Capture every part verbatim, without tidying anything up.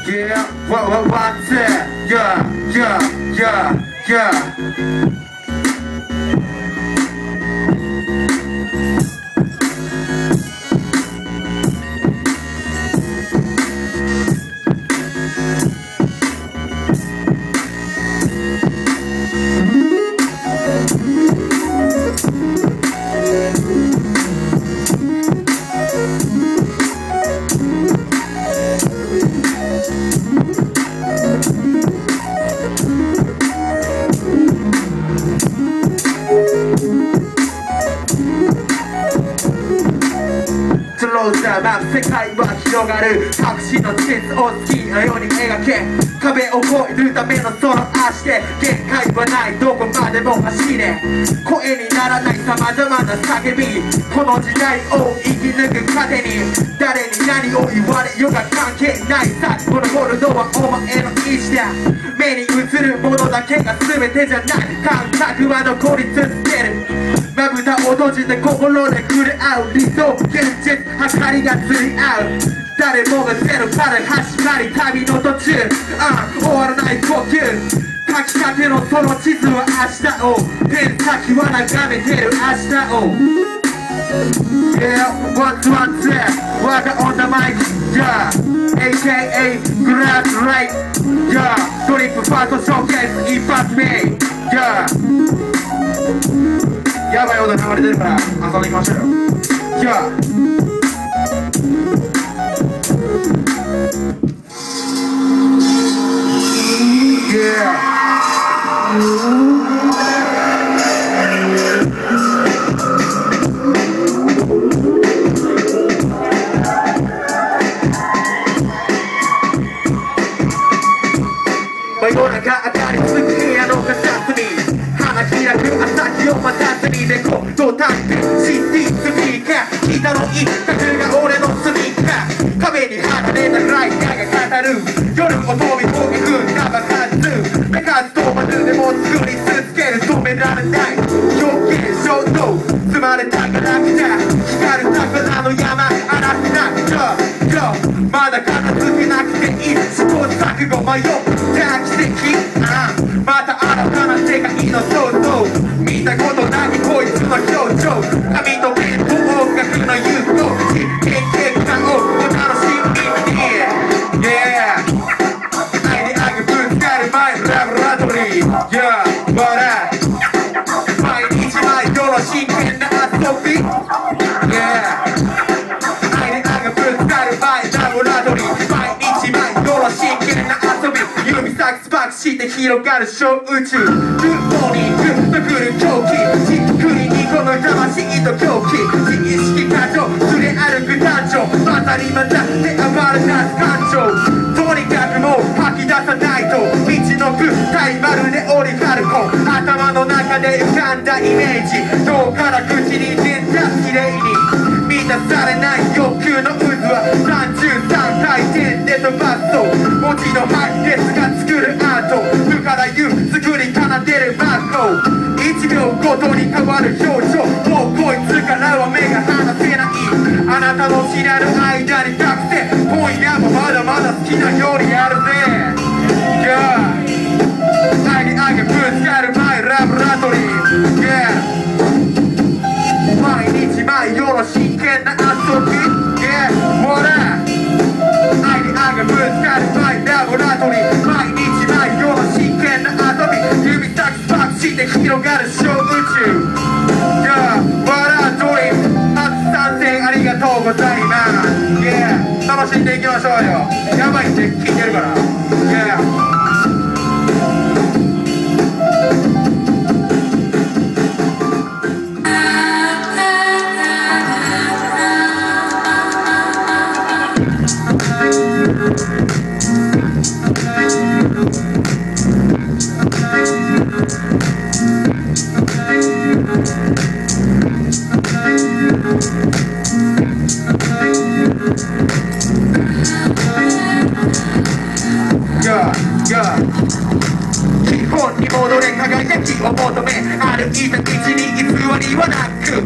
Yeah, what, what, what's it? Yeah, yeah, yeah, yeah.世界は広がる隠しの地図を好きなように描け壁を越えるためのその足で限界はないどこまでも走れ声にならない様々な叫びこの時代を生き抜く糧に誰に何を言われようが関係ないさこのゴールドはお前の意志だ目に映るものだけが全てじゃない感覚は残り続けるまぶたを閉じて心で触れ合う理想現実計りが釣り合う誰もがゼロから始まり旅の途中、ああ終わらない呼吸書きかけのその地図は明日をペン先は眺めてる明日を Yeah, what's what's that? Waka on the mic, yeahエーケーエー グラスライト Yeah トリップファーストショーケース一発目 Yeah やばい音流れてるから遊んでいきましょうよ Yeah Yeah 真夜中明かりつく部屋の片隅花開く朝日を待たずにレコードタイプ シーディー スピーカー北の一角が俺のスニーカー壁に貼られたライターが語る夜を飛び込み踏んだ爆発目数とまるでも作り続ける止められない表現衝動積まれたから来た光る宝の山荒くなっちゃうまだ片付けなくていい試行錯誤迷った奇跡ああまた新たな世界の想像見たことないこいつの表情紙とペンと音楽の融合実験結果をお楽しみに Yeah アイデアがぶつかるマイラボラトリー Yeah 笑い毎日毎夜の真剣な遊び Yeah アイデアがぶつかるマイラボラトリー毎日毎夜の真剣な遊び指先スパークして広がる小宇宙グッモーニングとくる狂気じっくりにこの魂と狂気自意識過剰すれ歩く男女まさにまた手暴れ出す感情とにかくもう吐き出さないと道の具体まるでオリファルコン頭の中で浮かんだイメージ脳から口に出た綺麗に満たされない欲求の渦はさんじゅうさんかい転で飛ばすと文字の配列が作るアート無から言う作り奏でるマーコいちびょうごとに変わる表情もうこいつからは目が離せないあなたの知らぬ間に隠せ今夜もまだまだ好きなようにやるぜ Yeah アイデアがぶつかるマイラボラトリー Yeah 毎日毎夜の真剣な遊び Yeah ほらアイデアがぶつかるマイラボラトリー毎日毎夜の真剣な遊び指先スパークして広がる小宇宙 Yeah 笑うドリーム初参戦ありがとうございます Yeah 楽しんでいきましょうよやばいって聞いてるから Yeah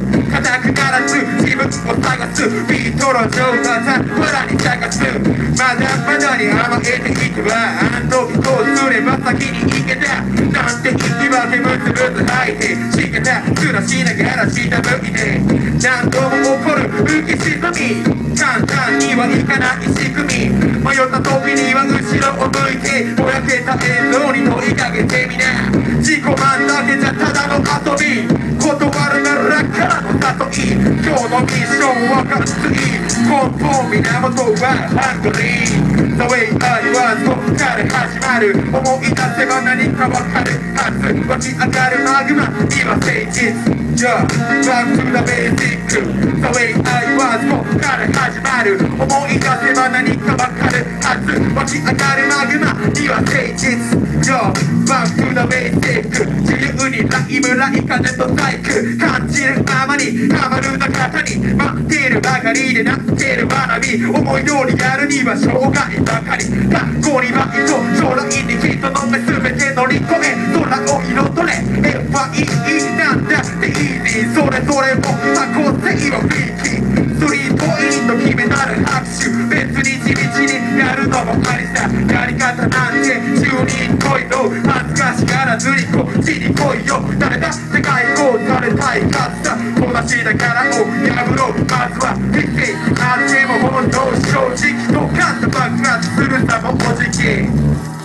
固くならず自分を探すビートの上手さ腹に探すまだまだに甘えていけばあの時こうすれば先に行けたなんて言い訳ブツブツ吐いてしけた面しながら下向いて何度も起こる浮き沈み簡単にはいかない仕組み迷った時には後ろを向いてぼやけた映像に問いかけてみな自己満だけじゃただの遊び断るならからの誘い今日のミッションは勝つい根本源はハングリー The way I was ここから始まる思い出せば何かわかるはず湧き上がるマグマには誠実 Yeah, back to the basic The way I was ここから始まる思い出せば何かわかるはず湧き上がるマグマには誠実 Yeah, back to the basic 自由にライブライ風とサイク感じるままにハマる中に待っているばかりでなっている学び思い通りやるには障害ばかり学校にバイト将来に人の目全て乗り越え空を彩れ エフアイイー なんだってイージーそれぞれも多個性はフリーキースリーポイント決めなる拍手別に地道にやるのもありさやり方なんてじゅうにん来いの恥ずかしがらずにこっちに来いよ誰だ世界をされたいかつさ小出しだからを破ろうまずは理性あっても本当正直ドカンと爆発するさもおじき